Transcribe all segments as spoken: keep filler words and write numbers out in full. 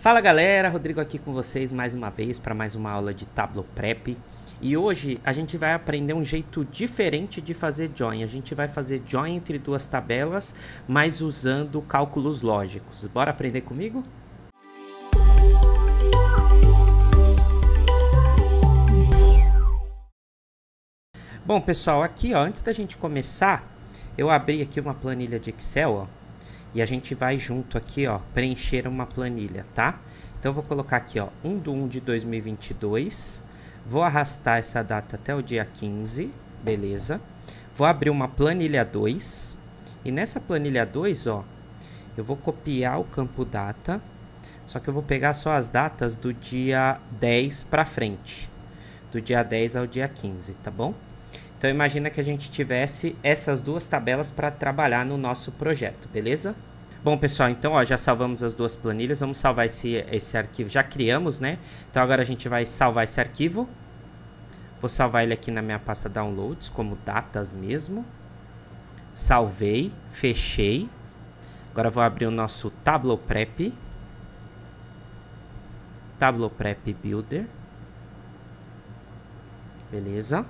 Fala galera, Rodrigo aqui com vocês mais uma vez para mais uma aula de Tableau Prep. E hoje a gente vai aprender um jeito diferente de fazer join. A gente vai fazer join entre duas tabelas, mas usando cálculos lógicos. Bora aprender comigo? Bom pessoal, aqui ó, antes da gente começar, eu abri aqui uma planilha de Excel, ó. E a gente vai junto aqui, ó, preencher uma planilha, tá? Então eu vou colocar aqui, ó, um de um de dois mil e vinte e dois. Vou arrastar essa data até o dia quinze, beleza? Vou abrir uma planilha dois. E nessa planilha dois, ó, eu vou copiar o campo data. Só que eu vou pegar só as datas do dia dez para frente. Do dia dez ao dia quinze, tá bom? Então imagina que a gente tivesse essas duas tabelas para trabalhar no nosso projeto, beleza? Bom pessoal, então ó, já salvamos as duas planilhas, vamos salvar esse, esse arquivo, já criamos, né? Então agora a gente vai salvar esse arquivo. Vou salvar ele aqui na minha pasta downloads, como datas mesmo. Salvei, fechei. Agora vou abrir o nosso Tableau Prep. Tableau Prep Builder. Beleza?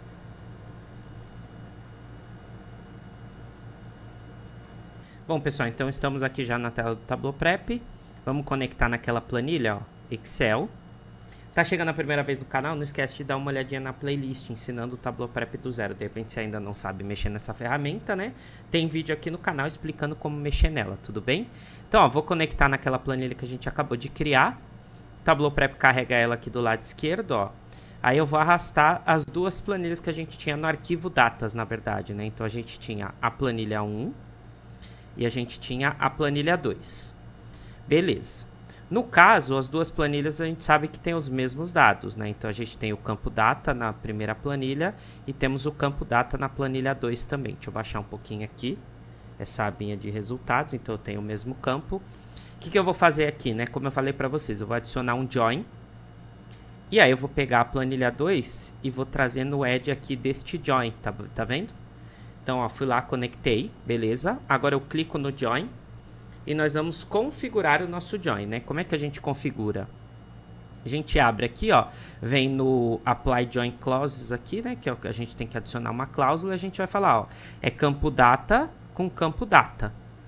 Bom, pessoal, então estamos aqui já na tela do Tableau Prep. Vamos conectar naquela planilha, ó, Excel. Tá chegando a primeira vez no canal? Não esquece de dar uma olhadinha na playlist ensinando o Tableau Prep do zero. De repente você ainda não sabe mexer nessa ferramenta, né? Tem vídeo aqui no canal explicando como mexer nela, tudo bem? Então, ó, vou conectar naquela planilha que a gente acabou de criar. O Tableau Prep carrega ela aqui do lado esquerdo, ó. Aí eu vou arrastar as duas planilhas que a gente tinha no arquivo datas, na verdade, né? Então a gente tinha a planilha um e a gente tinha a planilha dois. Beleza. No caso, as duas planilhas a gente sabe que tem os mesmos dados, né? Então a gente tem o campo data na primeira planilha e temos o campo data na planilha dois também. Deixa eu baixar um pouquinho aqui essa abinha de resultados. Então eu tenho o mesmo campo. O que que eu vou fazer aqui, né? Como eu falei para vocês, eu vou adicionar um join. E aí eu vou pegar a planilha dois e vou trazer no Edge aqui deste join, tá, tá vendo? Então, ó, fui lá, conectei, beleza. Agora eu clico no Join e nós vamos configurar o nosso Join, né? Como é que a gente configura? A gente abre aqui, ó, vem no Apply Join Clauses aqui, né? Que é o que a gente tem que adicionar uma cláusula e a gente vai falar, ó, é campo data com campo data.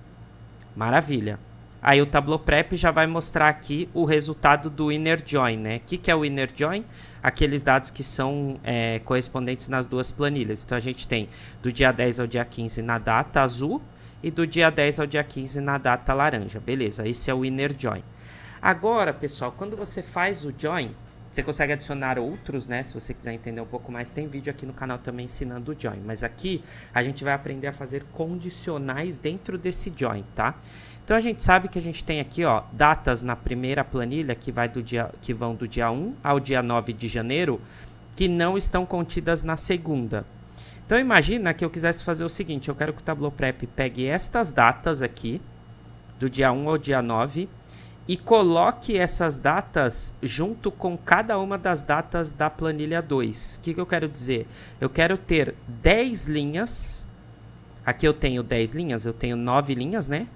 Maravilha. Aí o Tableau Prep já vai mostrar aqui o resultado do Inner Join, né? O que que é o Inner Join? Aqueles dados que são é, correspondentes nas duas planilhas. Então a gente tem do dia dez ao dia quinze na data azul e do dia dez ao dia quinze na data laranja. Beleza, esse é o Inner Join. Agora, pessoal, quando você faz o Join, você consegue adicionar outros, né? Se você quiser entender um pouco mais, tem vídeo aqui no canal também ensinando o Join. Mas aqui a gente vai aprender a fazer condicionais dentro desse Join, tá? Então a gente sabe que a gente tem aqui, ó, datas na primeira planilha que, vai do dia, que vão do dia um ao dia nove de janeiro, que não estão contidas na segunda. Então imagina que eu quisesse fazer o seguinte, eu quero que o Tableau Prep pegue estas datas aqui, do dia um ao dia nove, e coloque essas datas junto com cada uma das datas da planilha dois. O que que eu quero dizer? Eu quero ter dez linhas, aqui eu tenho dez linhas, eu tenho nove linhas, né?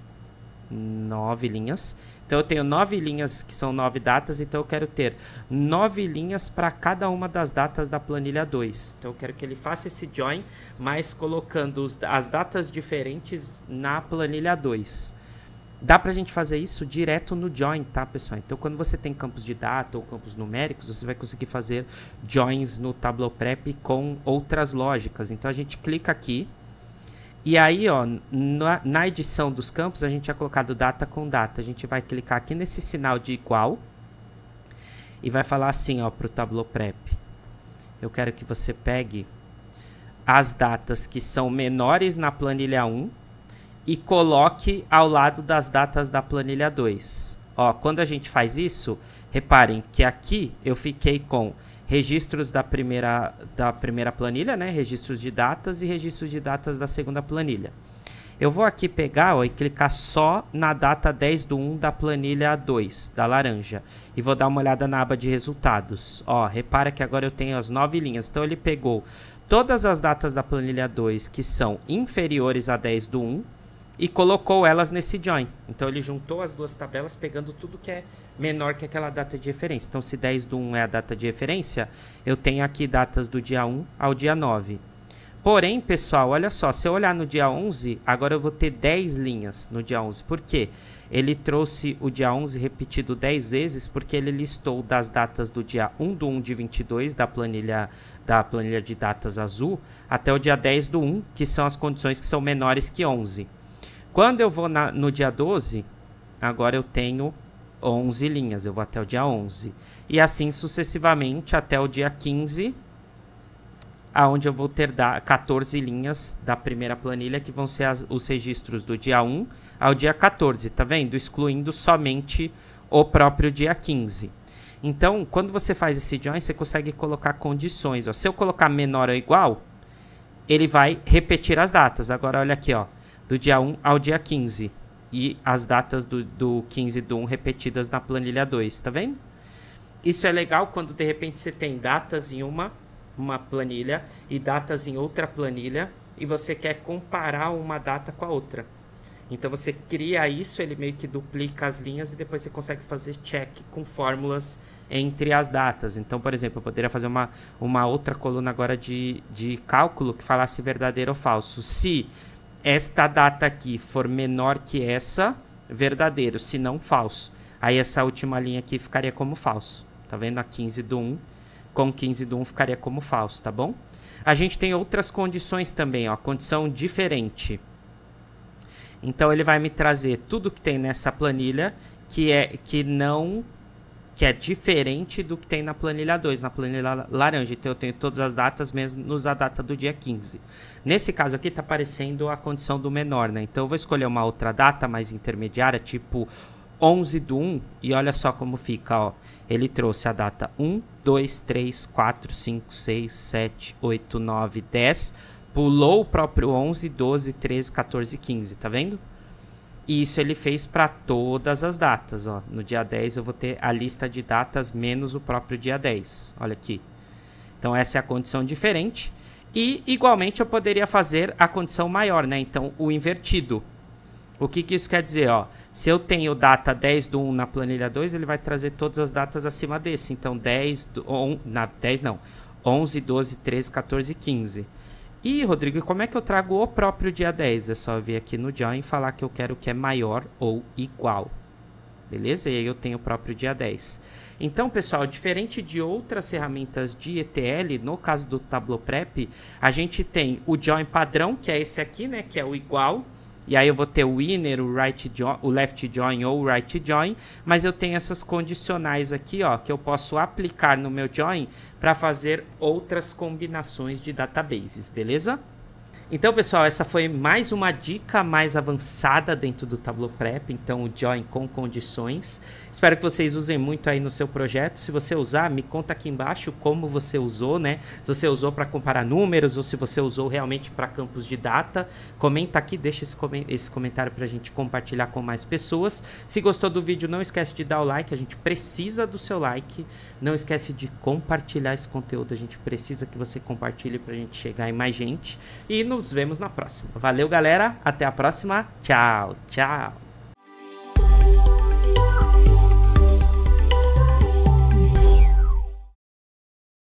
nove linhas. Então eu tenho nove linhas que são nove datas, então eu quero ter nove linhas para cada uma das datas da planilha dois. Então eu quero que ele faça esse join, mas colocando os, as datas diferentes na planilha dois. Dá pra gente fazer isso direto no join, tá, pessoal? Então quando você tem campos de data ou campos numéricos, você vai conseguir fazer joins no Tableau Prep com outras lógicas. Então a gente clica aqui. E aí, ó, na, na edição dos campos, a gente tinha colocado data com data. A gente vai clicar aqui nesse sinal de igual e vai falar assim, ó, para o Tableau Prep. Eu quero que você pegue as datas que são menores na planilha um e coloque ao lado das datas da planilha dois. Ó, quando a gente faz isso, reparem que aqui eu fiquei com registros da primeira, da primeira planilha, né? Registros de datas e registros de datas da segunda planilha. Eu vou aqui pegar, ó, e clicar só na data dez do um da planilha dois, da laranja. E vou dar uma olhada na aba de resultados. Ó, repara que agora eu tenho as nove linhas. Então ele pegou todas as datas da planilha dois que são inferiores a dez do um e colocou elas nesse join. Então ele juntou as duas tabelas pegando tudo que é menor que aquela data de referência. Então se dez do um é a data de referência, eu tenho aqui datas do dia um ao dia nove. Porém, pessoal, olha só, se eu olhar no dia onze, agora eu vou ter dez linhas no dia onze. Por quê? Ele trouxe o dia onze repetido dez vezes, porque ele listou das datas do dia um do um de vinte e dois, da planilha, da planilha de datas azul, até o dia dez do um, que são as condições que são menores que onze. Quando eu vou na, no dia doze, agora eu tenho onze linhas, eu vou até o dia onze. E assim sucessivamente até o dia quinze, aonde eu vou ter da, quatorze linhas da primeira planilha, que vão ser as, os registros do dia um ao dia quatorze, tá vendo? Excluindo somente o próprio dia quinze. Então, quando você faz esse join, você consegue colocar condições. Ó. Se eu colocar menor ou igual, ele vai repetir as datas. Agora, olha aqui, ó, do dia um ao dia quinze. E as datas do, do quinze do um repetidas na planilha dois, tá vendo? Isso é legal quando, de repente, você tem datas em uma... uma planilha e datas em outra planilha e você quer comparar uma data com a outra. Então você cria isso, ele meio que duplica as linhas e depois você consegue fazer check com fórmulas entre as datas. Então, por exemplo, eu poderia fazer uma, uma outra coluna agora de, de cálculo que falasse verdadeiro ou falso. Se esta data aqui for menor que essa, verdadeiro, se não, falso. Aí essa última linha aqui ficaria como falso. Tá vendo? A quinze do um. Com quinze do um ficaria como falso, tá bom? A gente tem outras condições também, ó, condição diferente. Então ele vai me trazer tudo que tem nessa planilha que é que não que é diferente do que tem na planilha dois, na planilha laranja. Então eu tenho todas as datas menos a data do dia quinze. Nesse caso aqui tá aparecendo a condição do menor, né? Então eu vou escolher uma outra data mais intermediária, tipo onze do um, e olha só como fica, ó. Ele trouxe a data um, dois, três, quatro, cinco, seis, sete, oito, nove, dez, pulou o próprio onze, doze, treze, quatorze, quinze, tá vendo? E isso ele fez para todas as datas, ó. No dia dez eu vou ter a lista de datas menos o próprio dia dez, olha aqui. Então essa é a condição diferente. E igualmente eu poderia fazer a condição maior, né? Então o invertido. O que, que isso quer dizer? Ó, se eu tenho data dez do um na planilha dois, ele vai trazer todas as datas acima desse. Então, dez, on, na, dez não, onze, doze, treze, quatorze, quinze. E, Rodrigo, como é que eu trago o próprio dia dez? É só vir aqui no join e falar que eu quero que é maior ou igual. Beleza? E aí eu tenho o próprio dia dez. Então, pessoal, diferente de outras ferramentas de E T L, no caso do Tableau Prep, a gente tem o join padrão, que é esse aqui, né? Que é o igual. E aí eu vou ter o inner, o, right join, o left join ou o right join, mas eu tenho essas condicionais aqui, ó, que eu posso aplicar no meu join para fazer outras combinações de databases, beleza? Então, pessoal, essa foi mais uma dica mais avançada dentro do Tableau Prep, então o join com condições. Espero que vocês usem muito aí no seu projeto. Se você usar, me conta aqui embaixo como você usou, né? Se você usou para comparar números ou se você usou realmente para campos de data. Comenta aqui, deixa esse, com esse comentário para a gente compartilhar com mais pessoas. Se gostou do vídeo, não esquece de dar o like, a gente precisa do seu like. Não esquece de compartilhar esse conteúdo, a gente precisa que você compartilhe para a gente chegar em mais gente. E nos vemos na próxima. Valeu, galera. Até a próxima. Tchau, tchau.